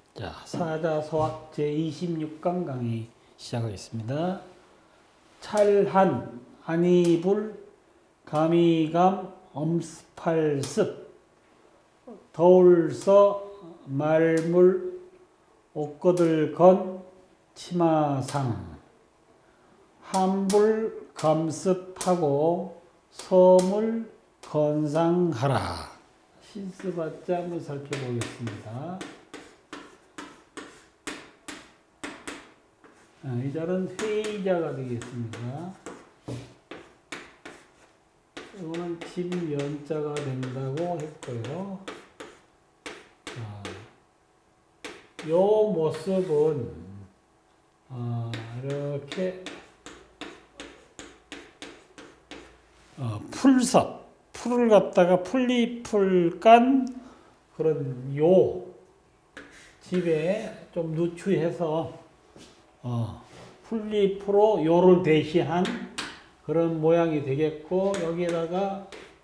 자, 사자서학 제26강 강의 시작하겠습니다. 찰한, 안이불, 감이감, 엄습할습, 더울서, 말물, 옷거들건, 치마상, 함불, 감습하고, 서물, 건상하라. 신스받자 한번 살펴보겠습니다. 이 자는 회의자가 되겠습니다. 이거는 집연자가 된다고 했고요. 이 모습은 이렇게 풀섭, 풀을 갖다가 풀잎을 깐 그런 요 집에 좀 누추해서 풀잎으로 요를 대시한 그런 모양이 되겠고, 여기에다가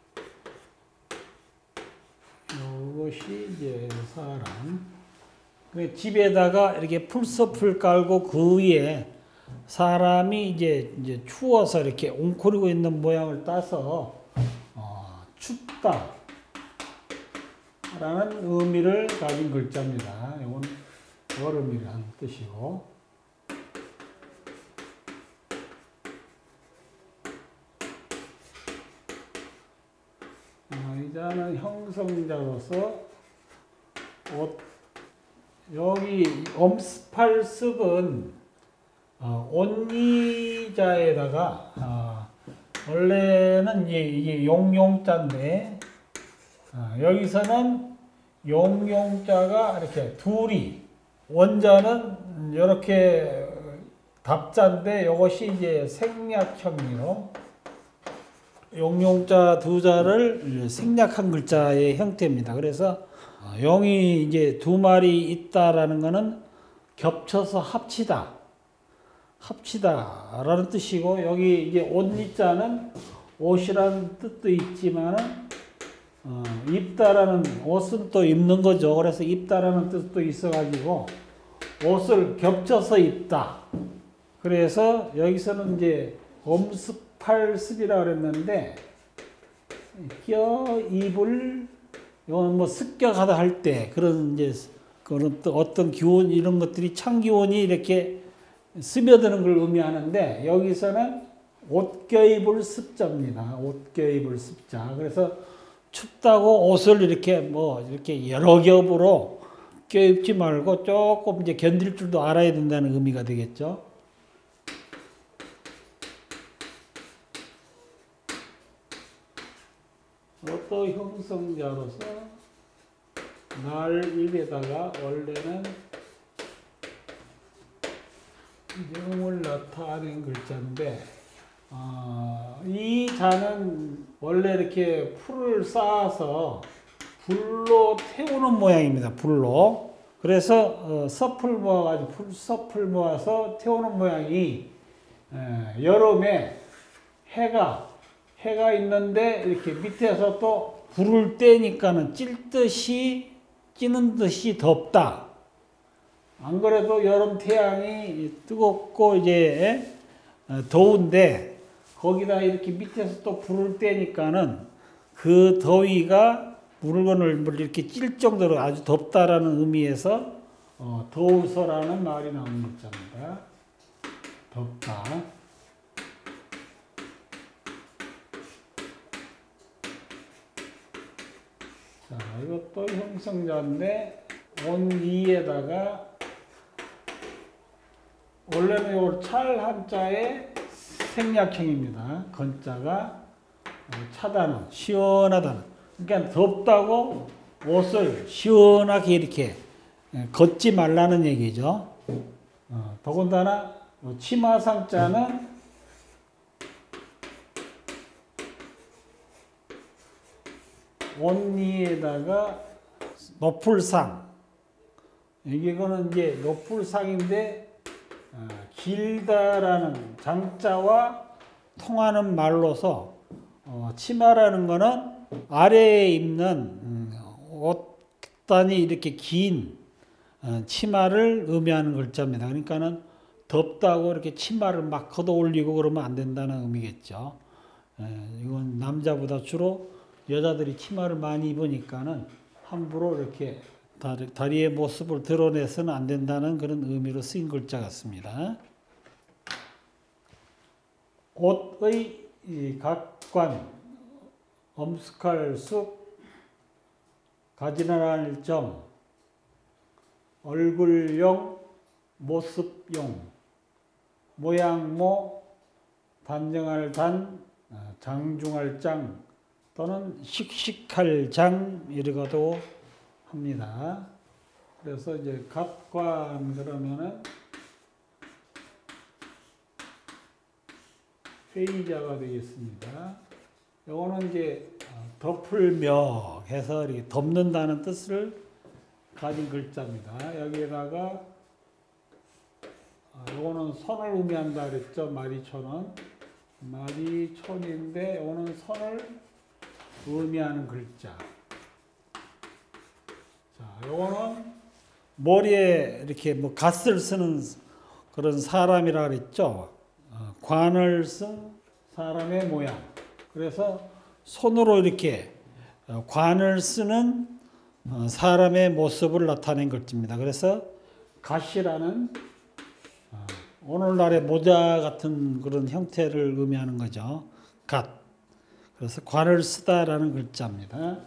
이것이 이제 사람. 집에다가 이렇게 풀섭을 깔고 그 위에 사람이 이제 추워서 이렇게 웅크리고 있는 모양을 따서 춥다 라는 의미를 가진 글자입니다. 이건 여름이라는 뜻이고, 이자는 형성자로서 여기 엄습할습은 온니자에다가 원래는 이게 용용자인데 여기서는 용용자가 이렇게 둘이, 원자는 이렇게 답자인데 이것이 이제 생략형이요. 용용자 두 자를 생략한 글자의 형태입니다. 그래서 용이 이제 두 마리 있다라는 것은 겹쳐서 합치다라는 뜻이고, 여기 이제 옷니자는 옷이라는 뜻도 있지만은 입다라는, 옷은 또 입는 거죠. 그래서 입다라는 뜻도 있어가지고 옷을 겹쳐서 입다. 그래서 여기서는 이제 엄습할습이라 그랬는데, 껴입을 이건 뭐 습격하다 할 때 그런 이제 그런 또 어떤 기운, 이런 것들이 찬 기운이 이렇게 스며드는 걸 의미하는데, 여기서는 옷껴입을 습자입니다. 옷껴입을 습자. 그래서 춥다고 옷을 이렇게 이렇게 여러 겹으로 껴입지 말고 조금 이제 견딜 줄도 알아야 된다는 의미가 되겠죠. 또 형성자로서 날 입에다가 원래는 영을 나타낸 글자인데, 이 자는 원래 이렇게 풀을 쌓아서 불로 태우는 모양입니다. 불로. 그래서 섭을 모아가지고 풀섭을 모아서 태우는 모양이, 여름에 해가 있는데 이렇게 밑에서 또 불을 떼니까는 찌는 듯이 덥다. 안 그래도 여름 태양이 뜨겁고 이제 더운데 거기다 이렇게 밑에서 또 불을 떼니까는 그 더위가 물건을 이렇게 찔 정도로 아주 덥다라는 의미에서 더울서라는 말이 나오는 글자입니다. 덥다. 자, 이것도 형성자인데 온이에다가 원래는 요 찰 한자의 생략형입니다. 건자가 차다는, 시원하다는. 그러니까 덥다고 옷을 시원하게 이렇게 걷지 말라는 얘기죠. 더군다나 치마상자는 온니에다가 노풀상. 이거는 이제 노풀상인데 길다라는 장자와 통하는 말로서 치마라는 거는 아래에 입는 옷단이 이렇게 긴 치마를 의미하는 글자입니다. 그러니까는 덥다고 이렇게 치마를 막 걷어 올리고 그러면 안 된다는 의미겠죠. 이건 남자보다 주로 여자들이 치마를 많이 입으니까는 함부로 이렇게 다리의 모습을 드러내서는 안 된다는 그런 의미로 쓰인 글자 같습니다. 옷의 각관, 엄숙할 쑥, 가지런할 정, 얼굴용, 모습용, 모양모, 단정할 단, 장중할 장 또는 씩씩할 장 이라고도 합니다. 그래서 이제 갑관 그러면은 회의자가 되겠습니다. 요거는 이제 덮을며 해서 이렇게 덮는다는 뜻을 가진 글자입니다. 여기에다가 요거는 손을 의미한다 그랬죠. 마리초는 마리촌인데 요거는 손을 의미하는 글자. 자, 요거는 머리에 이렇게 뭐 갓을 쓰는 그런 사람이라 그랬죠. 관을 쓴 사람의 모양. 그래서 손으로 이렇게 관을 쓰는 사람의 모습을 나타낸 글자입니다. 그래서 갓이라는 오늘날의 모자 같은 그런 형태를 의미하는 거죠. 갓. 그래서 관을 쓰다라는 글자입니다.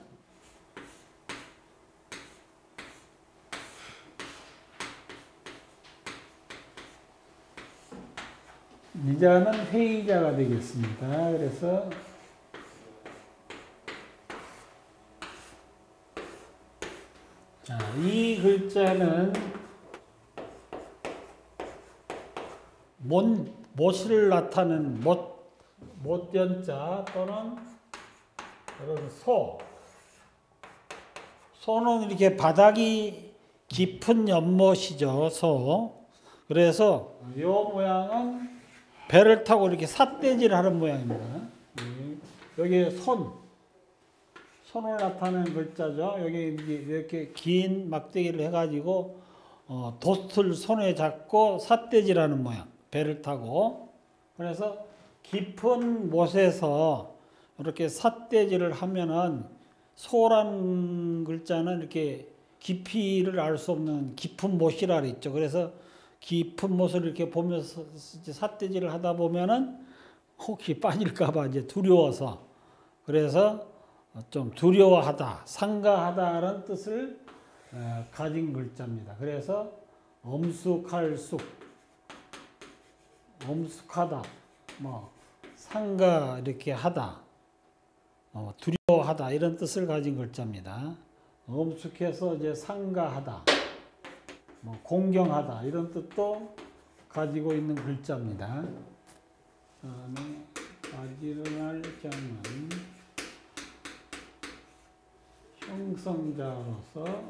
이자는 회의자가 되겠습니다. 그래서 자, 이 글자는 못을 나타내는 못연자 또는 그런 소는 이렇게 바닥이 깊은 연못이죠. 그래서 이 모양은 배를 타고 이렇게 삿대질을 하는 모양입니다. 여기 손을 나타내는 글자죠. 여기 이렇게 긴 막대기를 해가지고 돛을 손에 잡고 삿대질하는 모양. 배를 타고. 그래서 깊은 못에서 이렇게 삿대질을 하면은 소라는 글자는 이렇게 깊이를 알 수 없는 깊은 못이라 그랬죠. 그래서 깊은 못을 이렇게 보면서 삿대질을 하다 보면은 혹시 빠질까봐 이제 두려워서 그래서 좀 두려워하다, 상가하다라는 뜻을 가진 글자입니다. 그래서 엄숙할 쑥, 엄숙하다, 뭐 상가 이렇게 하다, 두려워하다 이런 뜻을 가진 글자입니다. 엄숙해서 이제 상가하다, 뭐 공경하다 이런 뜻도 가지고 있는 글자입니다. 다음에 가지런할 장은 형성자로서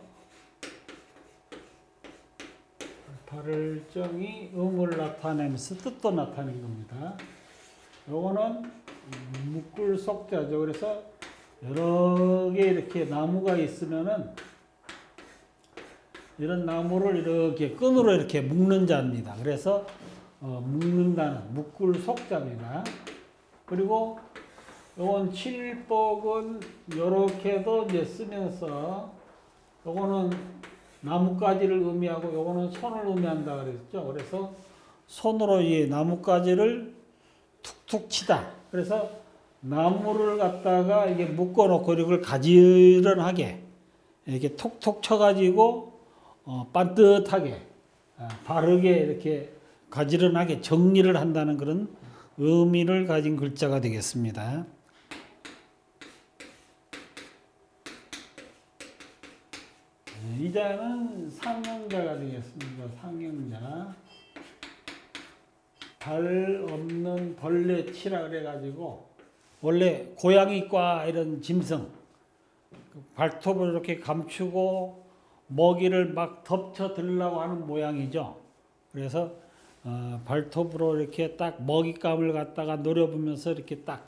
발을 정이 음을 나타내면서 뜻도 나타낸 겁니다. 요거는 묶을 속자죠. 그래서 여러 개 이렇게 나무가 있으면은 이런 나무를 이렇게 끈으로 이렇게 묶는 자입니다. 그래서 묶는다는 묶을 속자입니다. 그리고 요건 칠복은 요렇게도 이제 쓰면서 요거는 나뭇가지를 의미하고 요거는 손을 의미한다 그랬죠. 그래서 손으로 이 나뭇가지를 툭툭 치다. 그래서 나무를 갖다가 이게 묶어놓고 이걸 가지런하게 이렇게 톡톡 쳐가지고 반듯하게 바르게 이렇게 가지런하게 정리를 한다는 그런 의미를 가진 글자가 되겠습니다. 이자는 상형자가 되겠습니다. 상형자. 발 없는 벌레치라 그래가지고 원래 고양이과 이런 짐승 발톱을 이렇게 감추고 먹이를 막 덮쳐 들려고 하는 모양이죠. 그래서 발톱으로 이렇게 딱 먹잇감을 갖다가 노려보면서 이렇게 딱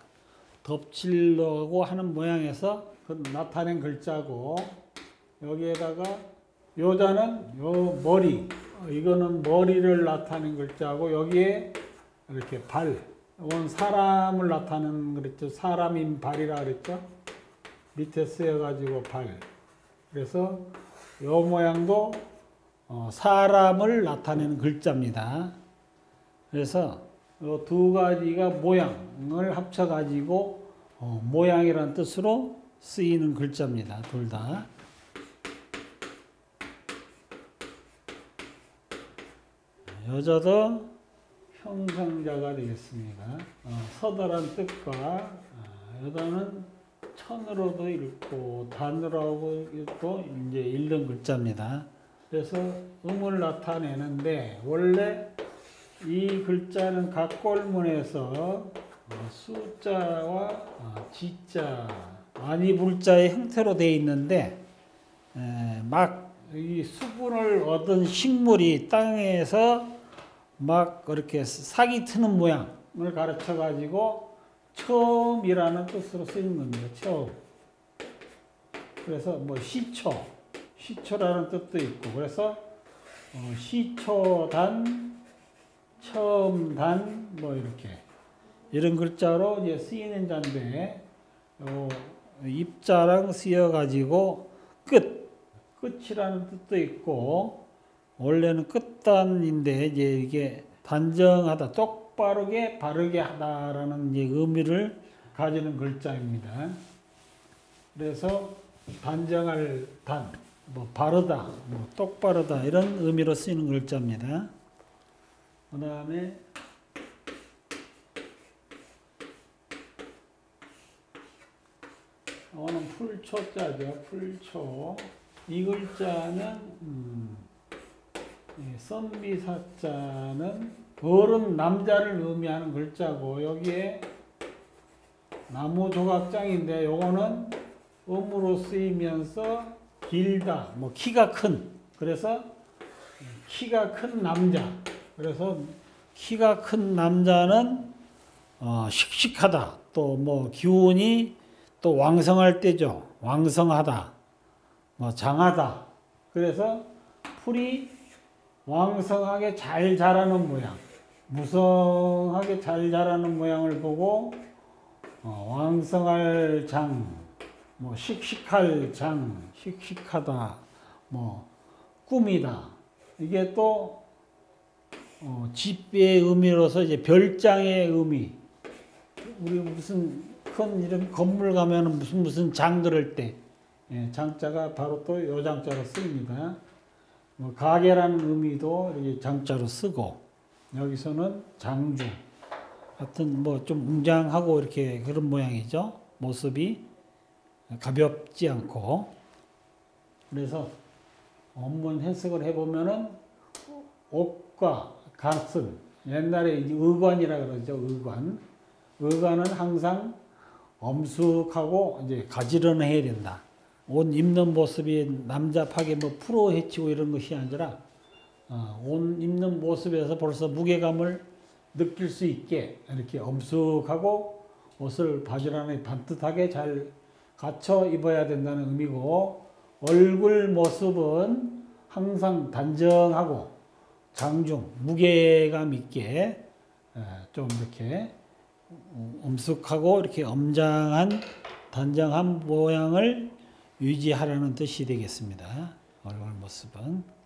덮치려고 하는 모양에서 그 나타낸 글자고 여기에다가 요자는 요 머리, 이거는 머리를 나타내는 글자고 여기에 이렇게 발, 이건 사람을 나타내는 그랬죠. 사람인 발이라 그랬죠. 밑에 쓰여가지고 발. 그래서 요 모양도 사람을 나타내는 글자입니다. 그래서 이 두 가지가 모양을 합쳐가지고 모양이라는 뜻으로 쓰이는 글자입니다. 둘 다. 여자도 형상자가 되겠습니다. 서다란 뜻과 여자는 천으로도 읽고 단으로도 이제 읽는 글자입니다. 그래서 음을 나타내는데 원래 이 글자는 각골문에서 수자와 지자, 아니불자의 형태로 되어 있는데 막 이 수분을 얻은 식물이 땅에서 막 그렇게 싹이 트는 모양을 가르쳐 가지고 처음이라는 뜻으로 쓰이는 겁니다. 처음. 그래서 뭐 시초라는 뜻도 있고 그래서 시초단, 처음단 뭐 이렇게 이런 글자로 이제 쓰이는 자인데 입자랑 쓰여 가지고 끝이라는 뜻도 있고 원래는 끝단인데 이제 이게 단정하다, 똑바르게 바르게 하다라는 이제 의미를 가지는 글자입니다. 그래서 단정할 단, 뭐 바르다, 뭐 똑바르다 이런 의미로 쓰이는 글자입니다. 그 다음에 이거는 풀초자죠. 풀초. 이 글자는 선비사자는 어른 남자를 의미하는 글자고 여기에 나무 조각장인데 요거는 음으로 쓰이면서 길다, 뭐 키가 큰, 그래서 키가 큰 남자. 그래서 키가 큰 남자는 씩씩하다, 또 뭐 기운이 또 왕성할 때죠. 왕성하다. 뭐 장하다. 그래서 풀이 왕성하게 잘 자라는 모양, 무성하게 잘 자라는 모양을 보고 왕성할 장, 뭐 씩씩할 장, 씩씩하다, 뭐 꿈이다. 이게 또 집의 의미로서 이제 별장의 의미. 우리 무슨 큰 이런 건물 가면은 무슨 장 그럴 때 장자가 바로 또 요 장자로 쓰입니다. 뭐 가게라는 의미도 이렇게 장자로 쓰고 여기서는 장주 하여튼 뭐 좀 웅장하고 이렇게 그런 모양이죠. 모습이 가볍지 않고. 그래서 원문 해석을 해보면은 옥과 같은, 옛날에 의관이라 그러죠. 의관은 항상 엄숙하고 이제 가지런해야 된다. 옷 입는 모습이 남잡하게 뭐 풀어 헤치고 이런 것이 아니라 옷 입는 모습에서 벌써 무게감을 느낄 수 있게 이렇게 엄숙하고 옷을 바지런하게 반듯하게 잘 갖춰 입어야 된다는 의미고, 얼굴 모습은 항상 단정하고 장중 무게감 있게 좀 이렇게 엄숙하고 이렇게 엄장한 단정한 모양을 유지하라는 뜻이 되겠습니다. 얼굴 모습은.